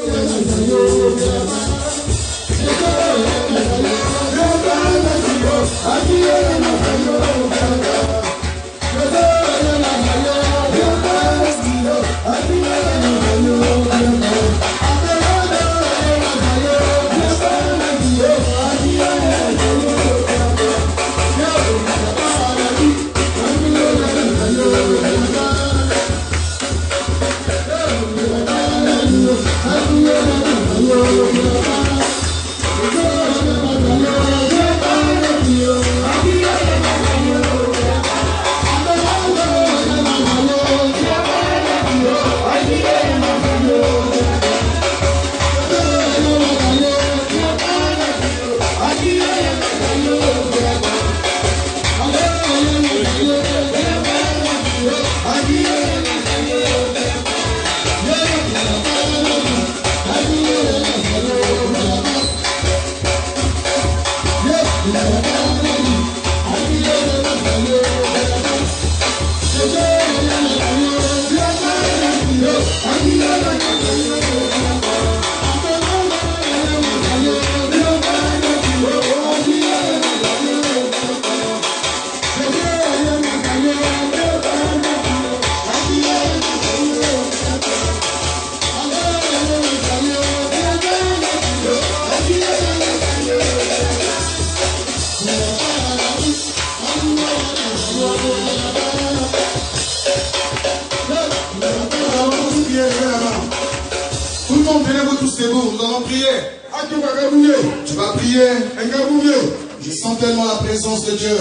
Tu vas prier. Je sens tellement la présence de Dieu.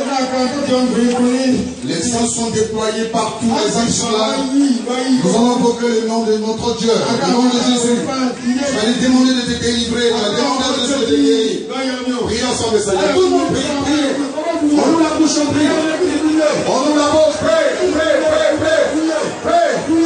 Les anges sont déployés partout. Les anges sont là. Nous allons invoquer le nom de notre Dieu, le nom de Jésus. Tu vas lui demander de te délivrer. Tu vas demander de te guérir. Priez ensemble, Seigneur. Tout le monde prie, prie. On nous la bouche, on prie. On nous la bouche, prie, prie, prie, prie.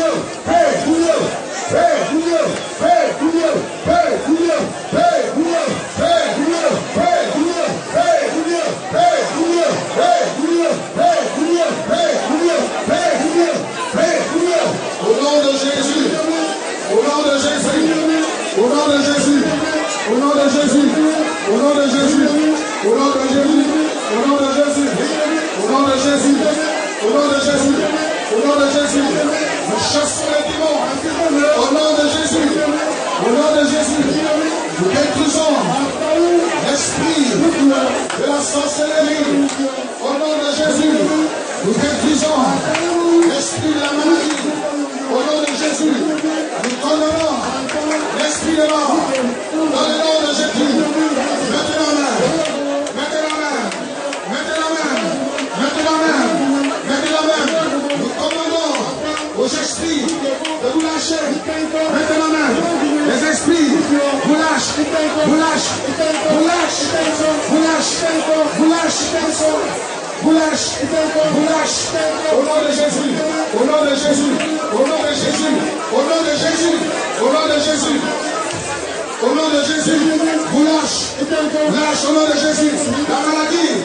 Au nom de Jésus, au nom de Jésus, au nom de Jésus, au nom de Jésus, au nom de Jésus, au nom de Jésus, au nom de Jésus, au nom de Jésus, au nom de Jésus, au nom de Jésus, nous chassons les démons, au nom de Jésus, au nom de Jésus, nous détruisons l'esprit de la sorcellerie, au nom de Jésus, nous détruisons l'esprit de la maladie, au nom de Jésus, nous condamnons l'esprit de mort, dans le nom de Jésus, mettez la main, mettez la main, mettez la main, mettez la main, mettez la main, nous commandons aux esprits de vous lâcher, mettez la main, les esprits, vous lâchez, vous lâchez, vous lâchez, vous lâchez, vous lâchez, vous lâchez, vous lâchez, au nom de Jésus, au nom de Jésus, au nom de Jésus, au nom de Jésus, au nom de Jésus, au nom de Jésus, vous lâchez, lâche au nom de Jésus, la maladie,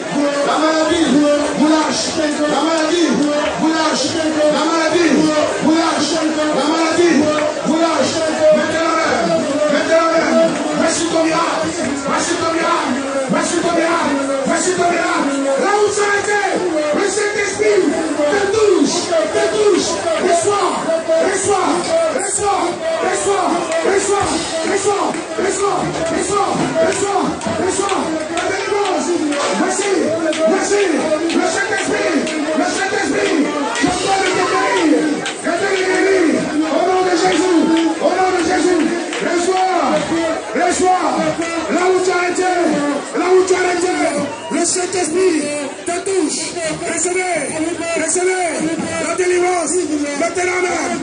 vous lâchez, la maladie, vous lâchez, la maladie, vous lâchez, la maladie, vous lâchez, mettez la main, mettez la main, merci ton miracle, merci ton miracle, merci ton miracle, merci ton miracle, là où tu as été, le Saint-Esprit te touche, reçois, reçois, reçois, reçois, reçois, reçois, reçois, reçois, reçois, reçois, la délivrance, merci, merci, le Saint-Esprit, je dois le guérir, au nom de Jésus, au nom de Jésus, reçois, là où tu as été, le Saint-Esprit te touche, recevez, la délivrance, mettez la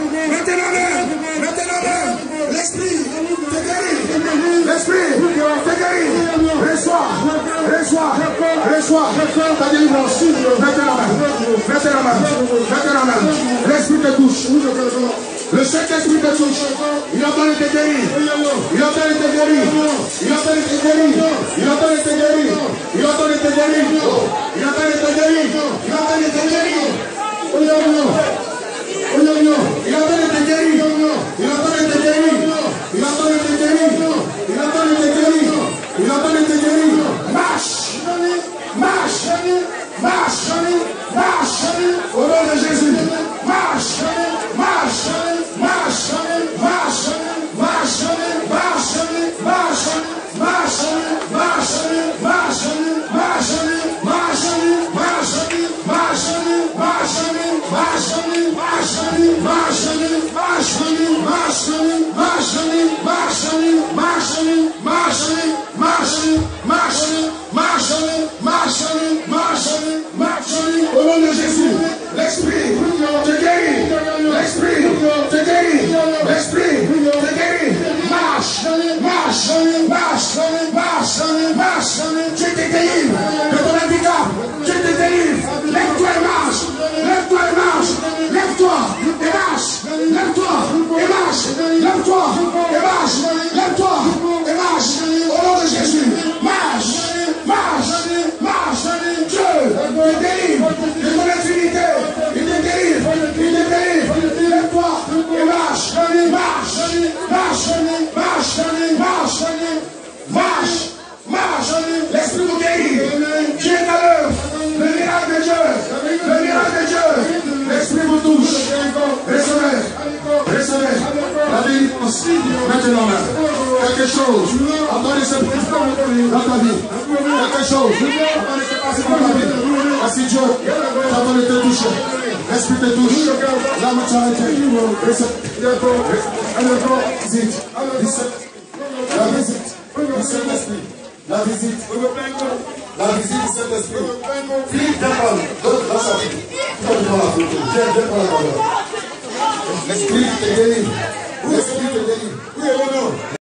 main, l'Esprit te guérit, reçois, ta délivrance, mettez la main, l'Esprit te touche, le Saint-Esprit te touche, il entend te guérir, il entend te guérir, il entend te guérir, il entend te guérir, il entend te guérir, il entend te guérir, il entend te guérir, il entend te guérir, il entend te guérir, il entend marche, au nom de Jésus. L'esprit te guérit, l'esprit te guérit, l'esprit te guérit. Marche, Dieu te délivre de ton handicap, Dieu te délivre. Lève-toi et marche, lève-toi et marche, lève-toi et marche, lève-toi et marche, lève-toi et marche, lève-toi et marche. Au nom de Jésus, marche, Dieu te délivre de ton infinité, il te délivre, lève-toi et marche, marche, l'esprit vous guérit, Dieu est à l'œuvre, le miracle de Dieu, l'esprit vous touche, recevez, la délivrance, maintenant là, quelque chose, attendez ce prix dans ta vie, quelque chose, attendez ce passé dans ta vie, ainsi Dieu, attendez te toucher, l'esprit te touche, la maturité, la visite du Saint-Esprit. Philippe Dembal, d'autres dans sa vie. L'esprit te délivre.